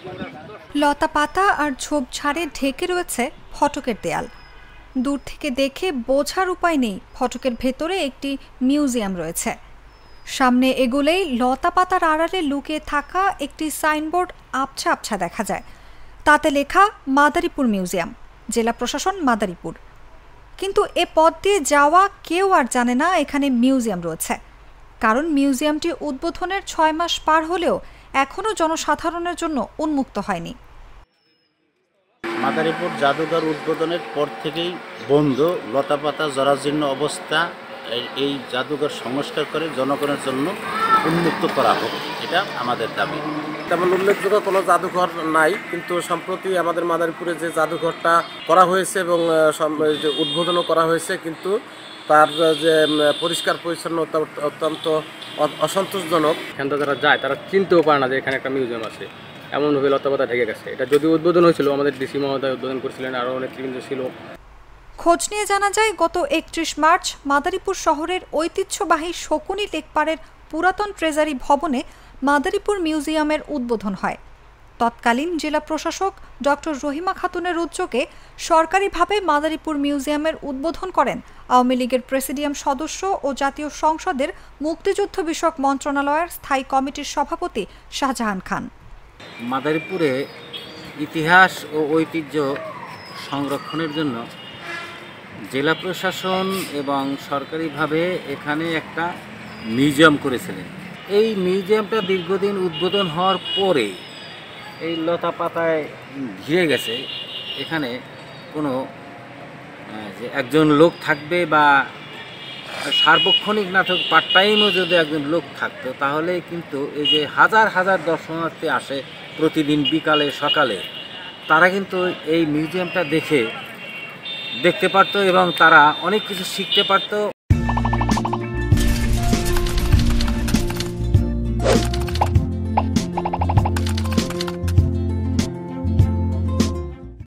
লতা পাতা আর ঝোপঝাড়ে ঢেকে রয়েছে ফটকের দেয়াল। দূর থেকে দেখে বোঝার উপায় নেই ফটকের ভেতরে একটি মিউজিয়াম রয়েছে। সামনে এগোলেই লতা পাতার আড়ালে লুকিয়ে থাকা একটি সাইনবোর্ড আবছা আবছা দেখা যায়। তাতে লেখা মাদারীপুর মিউজিয়াম, জেলা প্রশাসন মাদারীপুর। কিন্তু এ পথ দিয়ে যাওয়া কেউ আর জানে না এখানে মিউজিয়াম রয়েছে, কারণ মিউজিয়ামটি উদ্বোধনের ৬ মাস পার হলেও এখনও জনসাধারণের জন্য উন্মুক্ত হয়নি। মাদারীপুর জাদুঘর উদ্বোধনের পর থেকেই বন্ধ, লতাপাতা জরাজীর্ণ অবস্থা। এই জাদুঘর সংস্কার করে জনগণের জন্য উন্মুক্ত করা হোক, এটা আমাদের দাবি। তেমন উল্লেখযোগ্য কোনো জাদুঘর নাই, কিন্তু সম্প্রতি আমাদের মাদারীপুরে যে জাদুঘরটা করা হয়েছে এবং যে উদ্বোধনও করা হয়েছে, কিন্তু তার যে পরিষ্কার পরিচ্ছন্নতা অত্যন্ত অসন্তোষজনক। এখানটা যারা যায় তারা চিনতেও পারে না যে এখানে একটা মিউজিয়াম আছে, এমনভাবে লতাপাতা ঢেকে গেছে। এটা যদি উদ্বোধন হয়েছিল, আমাদের ডিসি মহোদয় উদ্বোধন করেছিলেন, আরও নেতৃবৃন্দ ছিল। খোঁজ নিয়ে জানা যায় গত ৩১ মার্চ মাদারীপুর শহরের ঐতিহ্যবাহী শকুনি লেকপাড়ের পুরাতন ট্রেজারি ভবনে মাদারীপুর মিউজিয়ামের উদ্বোধন হয়। তৎকালীন জেলা প্রশাসক ডক্টর রহিমা খাতুনের উদ্যোগে সরকারিভাবে মাদারীপুর মিউজিয়ামের উদ্বোধন করেন আওয়ামী লীগের প্রেসিডিয়াম সদস্য ও জাতীয় সংসদের মুক্তিযুদ্ধ বিষয়ক মন্ত্রণালয়ের স্থায়ী কমিটির সভাপতি শাহজাহান খান। মাদারীপুরে ইতিহাস ও ঐতিহ্য সংরক্ষণের জন্য জেলা প্রশাসন এবং সরকারিভাবে এখানে একটা মিউজিয়াম করেছিলেন। এই মিউজিয়ামটা দীর্ঘদিন উদ্বোধন হওয়ার পরে এই লতা পাতায় ঘিরে গেছে। এখানে কোনো যে একজন লোক থাকবে বা সার্বক্ষণিক না থাক, পার্ট টাইমও যদি একজন লোক থাকতো, তাহলে কিন্তু এই যে হাজার হাজার দর্শনার্থী আসে প্রতিদিন বিকালে সকালে, তারা কিন্তু এই মিউজিয়ামটা দেখতে পারতো এবং তারা অনেক কিছু শিখতে পারতো।